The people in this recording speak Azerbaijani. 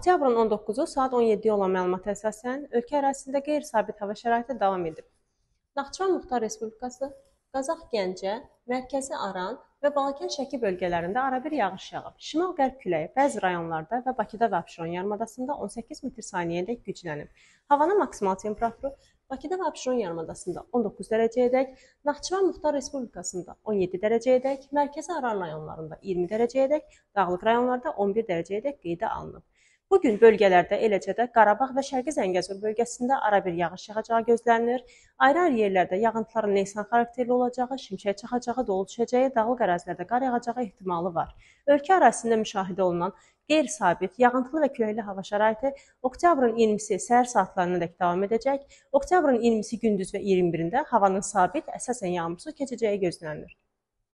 Oktyabrın 19-u saat 17-yə olan məlumata əsasən ölkə ərazisində qeyri-sabit hava şəraiti davam edib. Naxçıvan Muxtar Respublikası, Qazax Gəncə, Mərkəzi Aran və Balakən-Şəki bölgələrində arabir yağış yağıb. Şimal-qərb küləyi bəzi rayonlarda və Bakıda və Abşeron yarımadasında 18 metr/saniyədək güclənib. Havanın maksimal temperaturu Bakıda və Abşeron yarımadasında 19 dərəcəyədək, Naxçıvan Muxtar Respublikasında 17 dərəcəyədək, Mərkəzi Aran rayonlarında 20 dərəcəyədək, Dağlıq rayonlarda 11 dərəcəyədək qeydə alınıb. Bugün bölgələrdə, eləcə də Qarabağ və Şərqi Zəngəzur bölgəsində arabir yağış yağacağı gözlənilir. Ayrı-ayrı yerlərdə yağıntıların leysan xarakterli olacağı, şimşək çaxacağı, dolu düşəcəyi, dağlıq ərazilərdə qar yağacağı ehtimalı var. Ölkə ərazisində müşahidə olunan qeyri-sabit, yağıntılı və küləkli hava şəraiti oktyabrın 20-si səhər saatlarına dək davam edəcək. Oktyabrın 20-si gündüz və 21-də havanın sabit, əsasən yağmursuz keçəcəyi gözlənilir.